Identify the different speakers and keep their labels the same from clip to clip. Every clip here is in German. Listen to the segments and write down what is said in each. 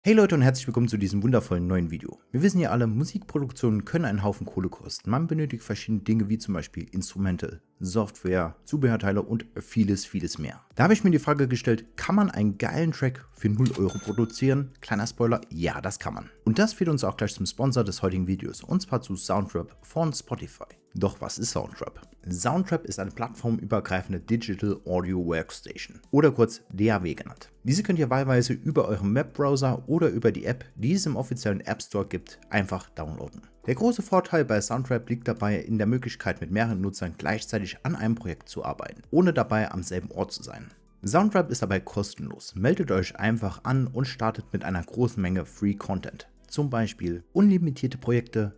Speaker 1: Hey Leute und herzlich willkommen zu diesem wundervollen neuen Video. Wir wissen ja alle, Musikproduktionen können einen Haufen Kohle kosten. Man benötigt verschiedene Dinge wie zum Beispiel Instrumente, Software, Zubehörteile und vieles mehr. Da habe ich mir die Frage gestellt, kann man einen geilen Track für 0 Euro produzieren? Kleiner Spoiler, ja, das kann man. Und das führt uns auch gleich zum Sponsor des heutigen Videos, und zwar zu Soundtrap von Spotify. Doch was ist Soundtrap? Soundtrap ist eine plattformübergreifende Digital Audio Workstation oder kurz DAW genannt. Diese könnt ihr wahlweise über euren Webbrowser oder über die App, die es im offiziellen App Store gibt, einfach downloaden. Der große Vorteil bei Soundtrap liegt dabei in der Möglichkeit, mit mehreren Nutzern gleichzeitig an einem Projekt zu arbeiten, ohne dabei am selben Ort zu sein. Soundtrap ist dabei kostenlos. Meldet euch einfach an und startet mit einer großen Menge Free Content. Zum Beispiel unlimitierte Projekte,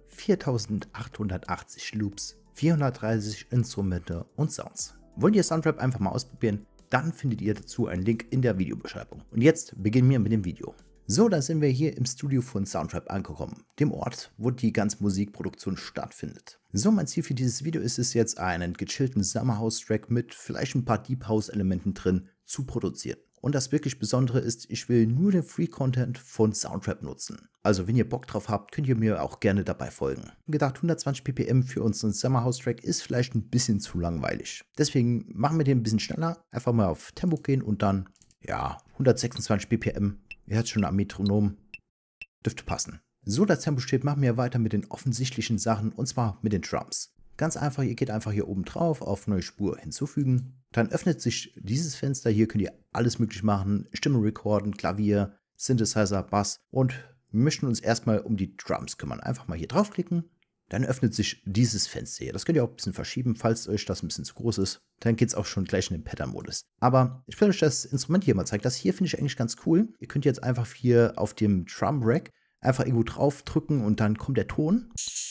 Speaker 1: 4880 Loops, 430 Instrumente und Sounds. Wollt ihr Soundtrap einfach mal ausprobieren? Dann findet ihr dazu einen Link in der Videobeschreibung. Und jetzt beginnen wir mit dem Video. So, da sind wir hier im Studio von Soundtrap angekommen, dem Ort, wo die ganze Musikproduktion stattfindet. So, mein Ziel für dieses Video ist es jetzt, einen gechillten Summer House Track mit vielleicht ein paar Deep House Elementen drin zu produzieren. Und das wirklich Besondere ist, ich will nur den Free Content von Soundtrap nutzen. Also wenn ihr Bock drauf habt, könnt ihr mir auch gerne dabei folgen. Gedacht, 120 ppm für unseren Summer House Track ist vielleicht ein bisschen zu langweilig. Deswegen machen wir den ein bisschen schneller. Einfach mal auf Tempo gehen und dann, ja, 126 ppm. Ihr hört schon am Metronom. Dürfte passen. So, das Tempo steht, machen wir weiter mit den offensichtlichen Sachen, und zwar mit den Drums. Ganz einfach, ihr geht einfach hier oben drauf auf neue Spur hinzufügen. Dann öffnet sich dieses Fenster. Hier könnt ihr alles möglich machen. Stimme recorden, Klavier, Synthesizer, Bass. Und wir möchten uns erstmal um die Drums kümmern. Einfach mal hier draufklicken. Dann öffnet sich dieses Fenster hier. Das könnt ihr auch ein bisschen verschieben, falls euch das ein bisschen zu groß ist. Dann geht es auch schon gleich in den Pattern-Modus. Aber ich will euch das Instrument hier mal zeigen. Das hier finde ich eigentlich ganz cool. Ihr könnt jetzt einfach hier auf dem Drum-Rack einfach irgendwo drauf drücken und dann kommt der Ton.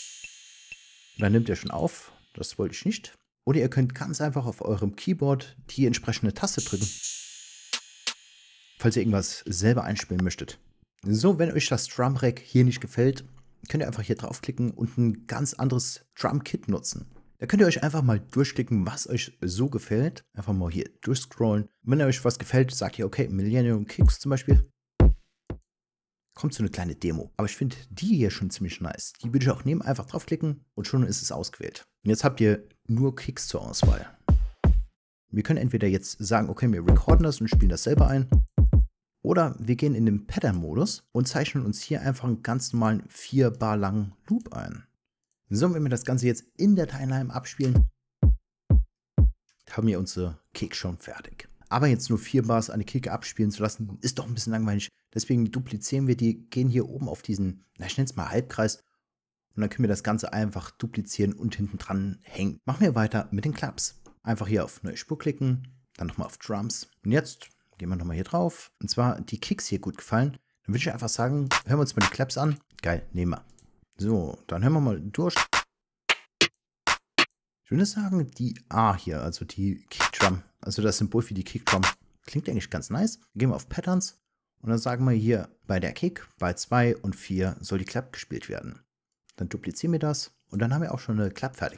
Speaker 1: Und dann nimmt er schon auf. Das wollte ich nicht. Oder ihr könnt ganz einfach auf eurem Keyboard die entsprechende Taste drücken, falls ihr irgendwas selber einspielen möchtet. So, wenn euch das Drum-Rack hier nicht gefällt, könnt ihr einfach hier draufklicken und ein ganz anderes Drum-Kit nutzen. Da könnt ihr euch einfach mal durchklicken, was euch so gefällt. Einfach mal hier durchscrollen. Wenn euch was gefällt, sagt ihr, okay, Millennium Kicks zum Beispiel. Kommt so eine kleine Demo. Aber ich finde die hier schon ziemlich nice. Die würde ich auch nehmen, einfach draufklicken und schon ist es ausgewählt. Und jetzt habt ihr nur Kicks zur Auswahl. Wir können entweder jetzt sagen, okay, wir recorden das und spielen das selber ein. Oder wir gehen in den Pattern-Modus und zeichnen uns hier einfach einen ganz normalen 4 Bar langen Loop ein. So, wenn wir das Ganze jetzt in der Timeline abspielen, haben wir unsere Kick schon fertig. Aber jetzt nur 4 Bars eine Kick abspielen zu lassen, ist doch ein bisschen langweilig. Deswegen duplizieren wir die, gehen hier oben auf diesen, ich nenne es mal Halbkreis. Und dann können wir das Ganze einfach duplizieren und hinten dran hängen. Machen wir weiter mit den Claps. Einfach hier auf neue Spur klicken, dann nochmal auf Drums. Und jetzt gehen wir nochmal hier drauf. Und zwar die Kicks hier gut gefallen. Dann würde ich einfach sagen, hören wir uns mal die Claps an. Geil, nehmen wir. So, dann hören wir mal durch. Ich würde sagen, die A hier, also die Kickdrum, also das Symbol für die Kickdrum, klingt eigentlich ganz nice. Gehen wir auf Patterns und dann sagen wir hier, bei der Kick, bei 2 und 4 soll die Clap gespielt werden. Dann duplizieren wir das und dann haben wir auch schon eine Clap fertig.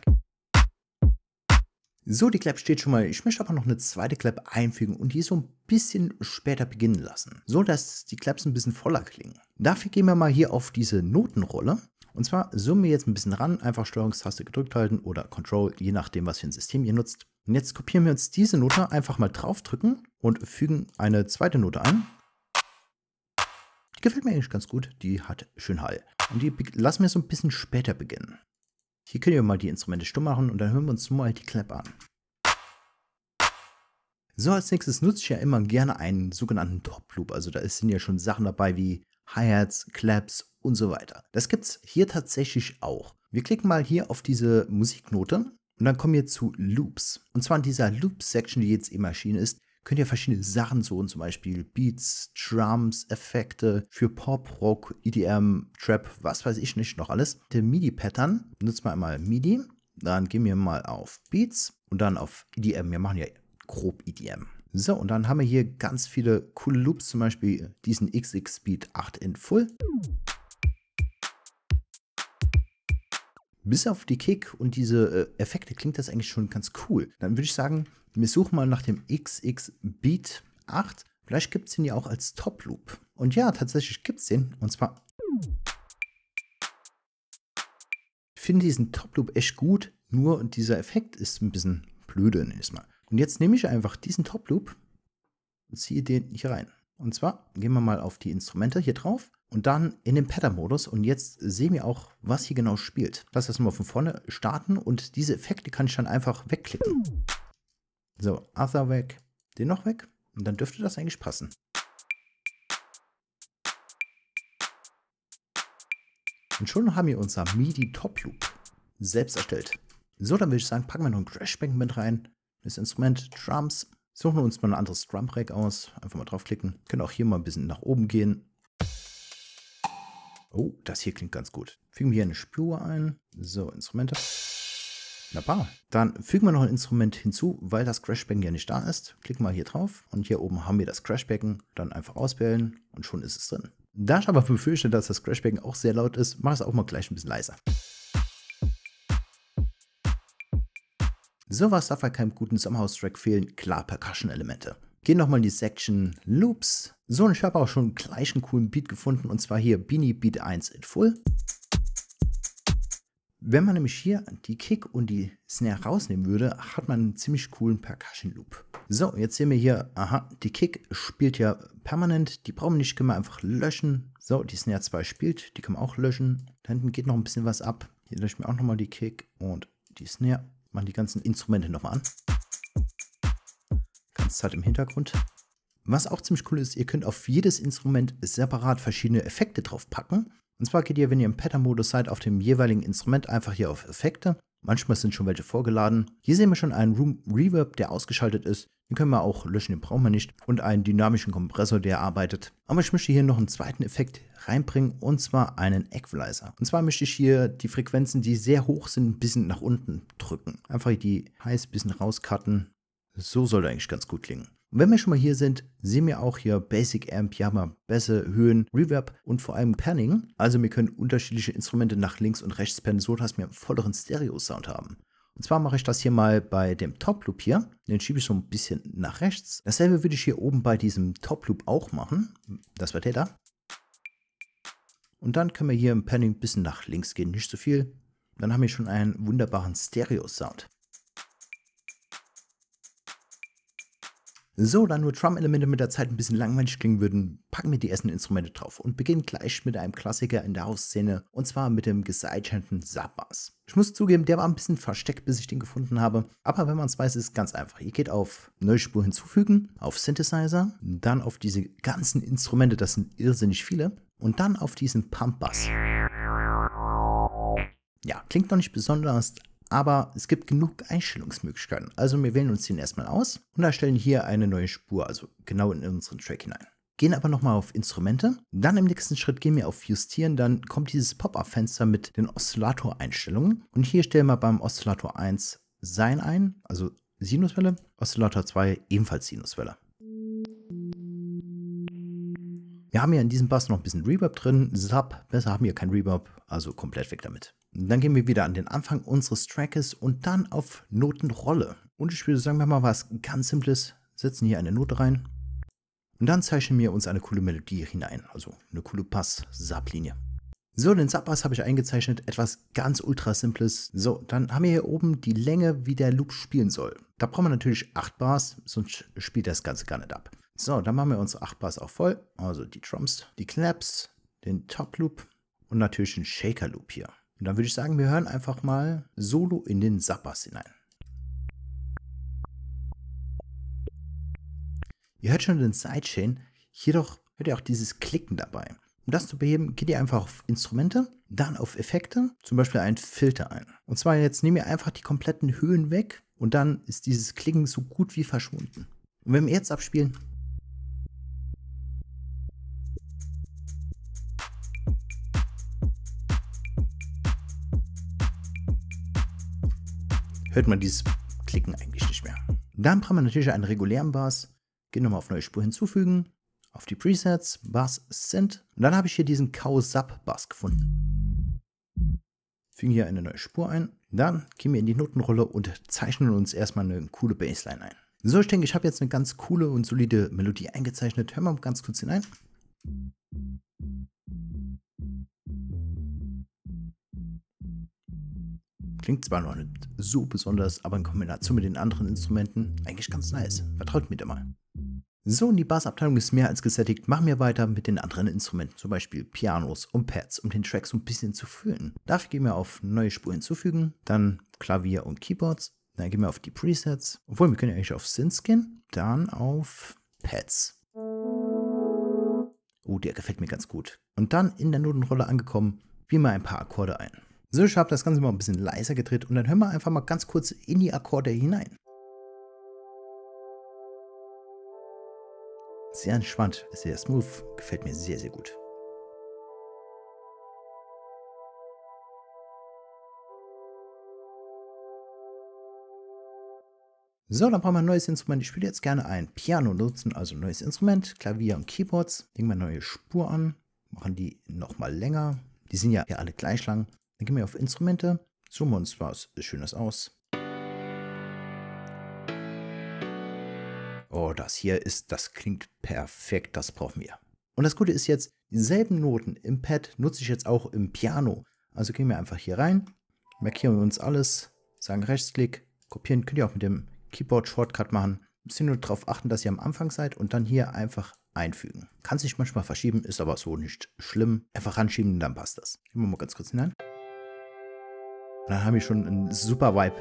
Speaker 1: So, die Clap steht schon mal. Ich möchte aber noch eine zweite Clap einfügen und die so ein bisschen später beginnen lassen, so dass die Claps ein bisschen voller klingen. Dafür gehen wir mal hier auf diese Notenrolle. Und zwar zoomen wir jetzt ein bisschen ran, einfach Steuerungstaste gedrückt halten oder Control, je nachdem, was für ein System ihr nutzt. Und jetzt kopieren wir uns diese Note, einfach mal draufdrücken und fügen eine zweite Note ein. Die gefällt mir eigentlich ganz gut, die hat schön Hall. Und die lassen wir so ein bisschen später beginnen. Hier können wir mal die Instrumente stumm machen und dann hören wir uns mal die Clap an. So, als nächstes nutze ich ja immer gerne einen sogenannten Top Loop. Also da sind ja schon Sachen dabei wie Hi-Hats, Claps und so weiter. Das gibt es hier tatsächlich auch. Wir klicken mal hier auf diese Musiknote und dann kommen wir zu Loops. Und zwar in dieser Loop-Section, die jetzt eben erschienen ist, könnt ihr verschiedene Sachen suchen, zum Beispiel Beats, Drums, Effekte für Pop, Rock, EDM, Trap, was weiß ich nicht noch alles. Der MIDI-Pattern, nutzen wir einmal MIDI, dann gehen wir mal auf Beats und dann auf EDM. Wir machen ja grob EDM. So, und dann haben wir hier ganz viele coole Loops, zum Beispiel diesen XX Beat 8 in Full. Bis auf die Kick und diese Effekte klingt das eigentlich schon ganz cool. Dann würde ich sagen, wir suchen mal nach dem XX Beat 8 Vielleicht gibt es den ja auch als Top Loop. Und ja, tatsächlich gibt es den. Und zwar, ich finde diesen Top Loop echt gut, nur dieser Effekt ist ein bisschen blöde, nenne ich es mal. Und jetzt nehme ich einfach diesen Top Loop und ziehe den hier rein. Und zwar gehen wir mal auf die Instrumente hier drauf und dann in den Pattern-Modus. Und jetzt sehen wir auch, was hier genau spielt. Lass das mal von vorne starten und diese Effekte kann ich dann einfach wegklicken. So, Other weg, den noch weg und dann dürfte das eigentlich passen. Und schon haben wir unser MIDI Top Loop selbst erstellt. So, dann würde ich sagen, packen wir noch ein Crashbang mit rein. Das Instrument Drums. Suchen wir uns mal ein anderes Drum-Rack aus. Einfach mal draufklicken. Können auch hier mal ein bisschen nach oben gehen. Oh, das hier klingt ganz gut. Fügen wir hier eine Spur ein. So, Instrumente. Wunderbar. Dann fügen wir noch ein Instrument hinzu, weil das Crashbecken ja nicht da ist. Klicken wir hier drauf und hier oben haben wir das Crashbecken. Dann einfach auswählen und schon ist es drin. Da ich aber befürchte, dass das Crashbecken auch sehr laut ist, mache ich es auch mal gleich ein bisschen leiser. So was darf bei keinem guten Sommerhaus-Track fehlen. Klar, Percussion-Elemente. Gehen nochmal in die Section Loops. So, und ich habe auch schon gleich einen coolen Beat gefunden. Und zwar hier Beanie Beat 1 in Full. Wenn man nämlich hier die Kick und die Snare rausnehmen würde, hat man einen ziemlich coolen Percussion-Loop. So, jetzt sehen wir hier, aha, die Kick spielt ja permanent. Die brauchen wir nicht, können wir einfach löschen. So, die Snare 2 spielt, die können wir auch löschen. Da hinten geht noch ein bisschen was ab. Hier löschen wir auch nochmal die Kick und die Snare. Machen die ganzen Instrumente nochmal an. Ganz Zeit im Hintergrund. Was auch ziemlich cool ist, ihr könnt auf jedes Instrument separat verschiedene Effekte drauf packen. Und zwar geht ihr, wenn ihr im Pattern-Modus seid, auf dem jeweiligen Instrument einfach hier auf Effekte. Manchmal sind schon welche vorgeladen. Hier sehen wir schon einen Room Reverb, der ausgeschaltet ist. Den können wir auch löschen, den brauchen wir nicht. Und einen dynamischen Kompressor, der arbeitet. Aber ich möchte hier noch einen zweiten Effekt reinbringen, und zwar einen Equalizer. Und zwar möchte ich hier die Frequenzen, die sehr hoch sind, ein bisschen nach unten drücken. Einfach die Highs ein bisschen rauscutten. So sollte eigentlich ganz gut klingen. Und wenn wir schon mal hier sind, sehen wir auch hier Basic Amp, hier haben wir Bässe, Höhen, Reverb und vor allem Panning. Also wir können unterschiedliche Instrumente nach links und rechts pannen, so dass wir einen volleren Stereo-Sound haben. Und zwar mache ich das hier mal bei dem Top Loop hier. Den schiebe ich so ein bisschen nach rechts. Dasselbe würde ich hier oben bei diesem Top Loop auch machen. Das wird der da. Und dann können wir hier im Panning ein bisschen nach links gehen, nicht so viel. Dann haben wir schon einen wunderbaren Stereo-Sound. So, da nur Drum-Elemente mit der Zeit ein bisschen langweilig klingen würden, packen wir die ersten Instrumente drauf und beginnen gleich mit einem Klassiker in der House-Szene, und zwar mit dem gesidechainten Sub-Bass. Ich muss zugeben, der war ein bisschen versteckt, bis ich den gefunden habe, aber wenn man es weiß, ist es ganz einfach. Ihr geht auf Neue Spur hinzufügen, auf Synthesizer, dann auf diese ganzen Instrumente, das sind irrsinnig viele, und dann auf diesen Pump-Bass. Ja, klingt noch nicht besonders, aber es gibt genug Einstellungsmöglichkeiten. Also wir wählen uns den erstmal aus und erstellen hier eine neue Spur, also genau in unseren Track hinein. Gehen aber nochmal auf Instrumente, dann im nächsten Schritt gehen wir auf Justieren, dann kommt dieses Pop-up-Fenster mit den Oszillator-Einstellungen und hier stellen wir beim Oszillator 1 Sine ein, also Sinuswelle, Oszillator 2 ebenfalls Sinuswelle. Wir haben ja in diesem Bass noch ein bisschen Reverb drin, Sub, besser haben wir kein Reverb, also komplett weg damit. Dann gehen wir wieder an den Anfang unseres Trackes und dann auf Notenrolle. Und ich würde sagen, wir mal was ganz Simples, setzen hier eine Note rein und dann zeichnen wir uns eine coole Melodie hinein, also eine coole Bass-Sub-Linie. So, den Sub-Bass habe ich eingezeichnet, etwas ganz ultra Simples. So, dann haben wir hier oben die Länge, wie der Loop spielen soll. Da brauchen wir natürlich 8 Bars, sonst spielt das Ganze gar nicht ab. So, dann machen wir unsere 8 Bars auch voll, also die Drums, die Claps, den Top Loop und natürlich den Shaker Loop hier. Und dann würde ich sagen, wir hören einfach mal solo in den Sub-Bass hinein. Ihr hört schon den Sidechain, jedoch hört ihr auch dieses Klicken dabei. Um das zu beheben, geht ihr einfach auf Instrumente, dann auf Effekte, zum Beispiel einen Filter ein. Und zwar jetzt nehmen wir einfach die kompletten Höhen weg und dann ist dieses Klicken so gut wie verschwunden. Und wenn wir jetzt abspielen, hört man dieses Klicken eigentlich nicht mehr. Dann brauchen wir natürlich einen regulären Bass. Gehen nochmal auf Neue Spur hinzufügen, auf die Presets, Bass, Synth. Und dann habe ich hier diesen Cow-Sub-Bass gefunden. Fügen hier eine neue Spur ein. Dann gehen wir in die Notenrolle und zeichnen uns erstmal eine coole Bassline ein. So, ich denke, ich habe jetzt eine ganz coole und solide Melodie eingezeichnet. Hören wir mal ganz kurz hinein. Klingt zwar noch nicht so besonders, aber in Kombination mit den anderen Instrumenten eigentlich ganz nice. Vertraut mir da mal. So, und die Bassabteilung ist mehr als gesättigt. Machen wir weiter mit den anderen Instrumenten, zum Beispiel Pianos und Pads, um den Track so ein bisschen zu füllen. Dafür gehen wir auf neue Spur hinzufügen, dann Klavier und Keyboards, dann gehen wir auf die Presets, obwohl wir können ja eigentlich auf Synths gehen, dann auf Pads. Oh, der gefällt mir ganz gut. Und dann in der Notenrolle angekommen, spielen wir ein paar Akkorde ein. So, ich habe das Ganze mal ein bisschen leiser gedreht und dann hören wir einfach mal ganz kurz in die Akkorde hinein. Sehr entspannt, sehr smooth, gefällt mir sehr, sehr gut. So, dann brauchen wir ein neues Instrument. Ich würde jetzt gerne ein Piano nutzen, also ein neues Instrument, Klavier und Keyboards. Legen wir eine neue Spur an, machen die nochmal länger. Die sind ja alle gleich lang. Dann gehen wir auf Instrumente, zoomen uns was Schönes aus. Oh, das klingt perfekt, das brauchen wir. Und das Gute ist jetzt, dieselben Noten im Pad nutze ich jetzt auch im Piano. Also gehen wir einfach hier rein, markieren wir uns alles, sagen Rechtsklick, kopieren, könnt ihr auch mit dem Keyboard-Shortcut machen. Müsst nur darauf achten, dass ihr am Anfang seid und dann hier einfach einfügen. Kann sich manchmal verschieben, ist aber so nicht schlimm. Einfach ranschieben und dann passt das. Gehen wir mal ganz kurz hinein. Und dann haben wir schon einen super Vibe.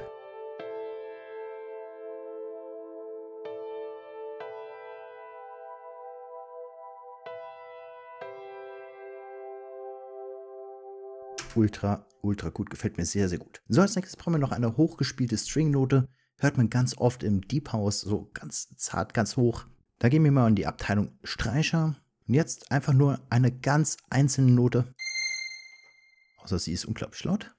Speaker 1: Ultra gut, gefällt mir sehr, sehr gut. So, als nächstes brauchen wir noch eine hochgespielte Stringnote. Hört man ganz oft im Deep House, so ganz zart, ganz hoch. Da gehen wir mal in die Abteilung Streicher. Und jetzt einfach nur eine ganz einzelne Note. Außer sie ist unglaublich laut.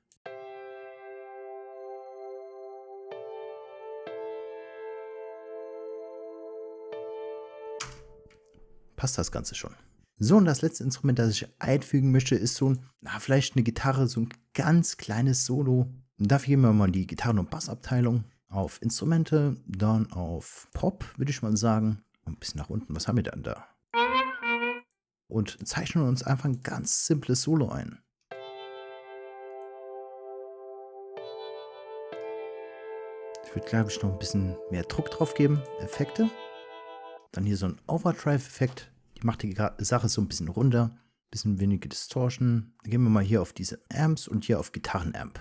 Speaker 1: Passt das Ganze schon. So, und das letzte Instrument, das ich einfügen möchte, ist so vielleicht eine Gitarre, so ein ganz kleines Solo. Und dafür gehen wir mal in die Gitarren- und Bassabteilung. Auf Instrumente, dann auf Pop, würde ich mal sagen. Und ein bisschen nach unten, was haben wir dann da? Und zeichnen uns einfach ein ganz simples Solo ein. Ich würde, glaube ich, noch ein bisschen mehr Druck drauf geben. Effekte. Dann hier so ein Overdrive-Effekt. Die macht die Sache so ein bisschen runder. Ein bisschen weniger Distortion. Dann gehen wir mal hier auf diese Amps und hier auf Gitarrenamp.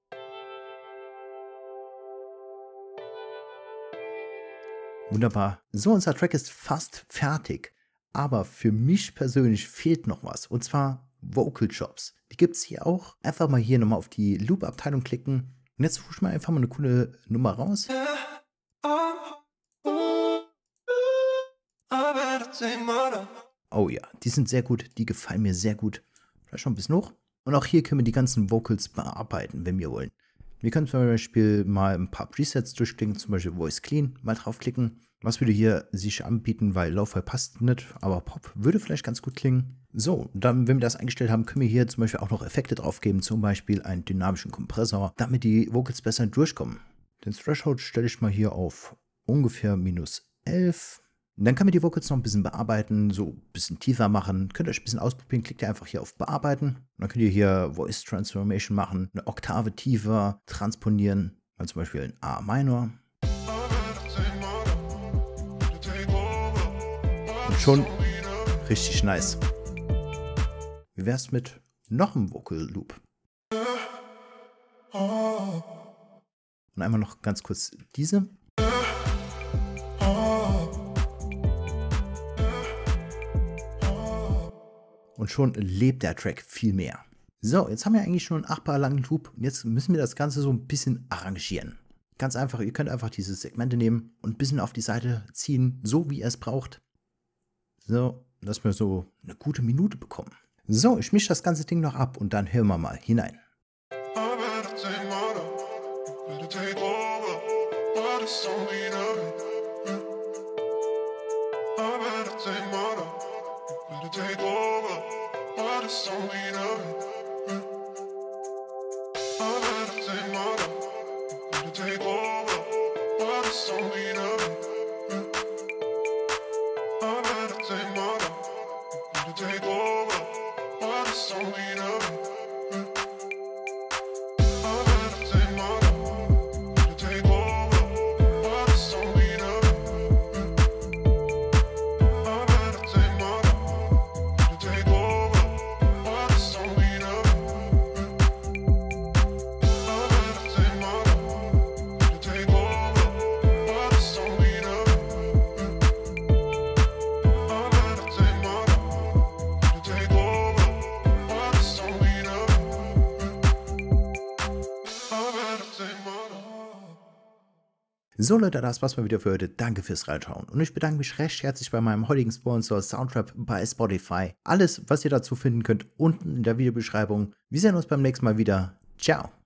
Speaker 1: Wunderbar. So, unser Track ist fast fertig. Aber für mich persönlich fehlt noch was. Und zwar Vocal Chops. Die gibt es hier auch. Einfach mal hier nochmal auf die Loop-Abteilung klicken. Und jetzt suche ich mal einfach mal eine coole Nummer raus. Oh ja, die sind sehr gut. Die gefallen mir sehr gut. Vielleicht schon ein bisschen hoch. Und auch hier können wir die ganzen Vocals bearbeiten, wenn wir wollen. Wir können zum Beispiel mal ein paar Presets durchklicken, zum Beispiel Voice Clean, mal draufklicken. Was würde hier sich anbieten, weil Lo-Fi passt nicht, aber Pop würde vielleicht ganz gut klingen. So, dann, wenn wir das eingestellt haben, können wir hier zum Beispiel auch noch Effekte drauf geben, zum Beispiel einen dynamischen Kompressor, damit die Vocals besser durchkommen. Den Threshold stelle ich mal hier auf ungefähr -11. Und dann kann man die Vocals noch ein bisschen bearbeiten, so ein bisschen tiefer machen. Könnt ihr euch ein bisschen ausprobieren, klickt ihr einfach hier auf Bearbeiten. Und dann könnt ihr hier Voice Transformation machen, eine Oktave tiefer transponieren, also zum Beispiel in A Minor. Und schon richtig nice. Wie wär's mit noch einem Vocal Loop? Und einmal noch ganz kurz diese. Und schon lebt der Track viel mehr. So, jetzt haben wir eigentlich schon einen 8 Bar langen Loop. Und jetzt müssen wir das Ganze so ein bisschen arrangieren. Ganz einfach, ihr könnt einfach diese Segmente nehmen und ein bisschen auf die Seite ziehen, so wie ihr es braucht. So, dass wir so eine gute Minute bekommen. So, ich mische das ganze Ding noch ab und dann hören wir mal hinein.
Speaker 2: take over, but it's only love.
Speaker 1: So Leute, das war's mal wieder für heute. Danke fürs Reinschauen. Und ich bedanke mich recht herzlich bei meinem heutigen Sponsor Soundtrap bei Spotify. Alles, was ihr dazu finden könnt, unten in der Videobeschreibung. Wir sehen uns beim nächsten Mal wieder. Ciao.